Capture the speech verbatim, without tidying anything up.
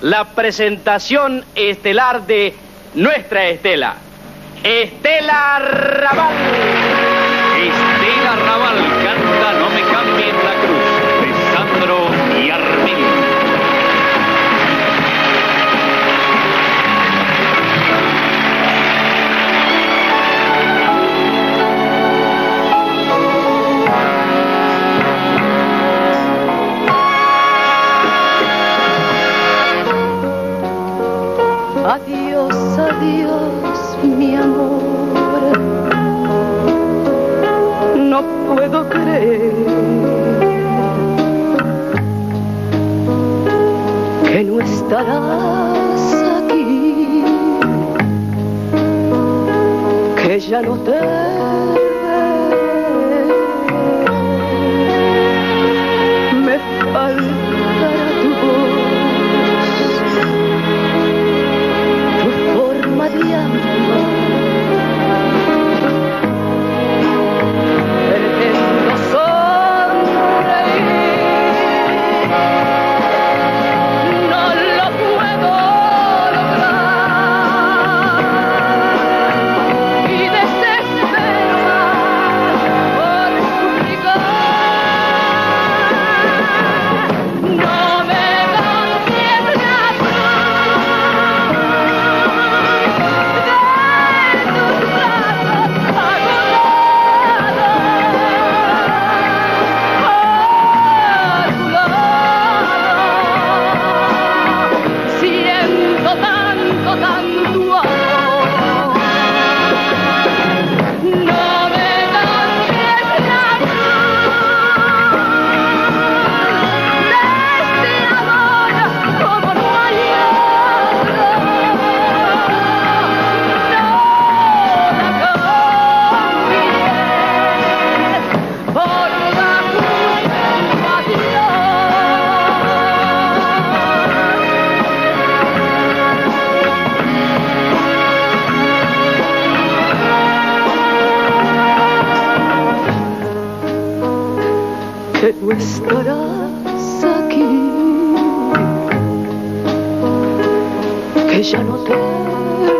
la presentación estelar de nuestra Estela, Estela Raval. Estela Raval canta No me cambien la cruz, de Sandro y Armin. Adiós, adiós, mi amor. No puedo creer que no estarás aquí, que ya no te veré. Me faltará tu voz, de amar. Pretendo sonreír, no lo puedo lograr y desespero por suplicar. No me cambies la que no estarás aquí, que ya no te